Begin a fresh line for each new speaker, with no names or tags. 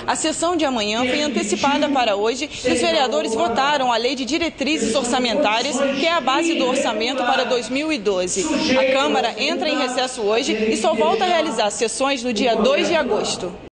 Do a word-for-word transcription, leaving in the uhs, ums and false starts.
A sessão de amanhã foi antecipada para hoje e os vereadores votaram a Lei de Diretrizes Orçamentárias, que é a base do orçamento para dois mil e doze. A Câmara entra em recesso hoje e só volta a realizar sessões no dia dois de agosto.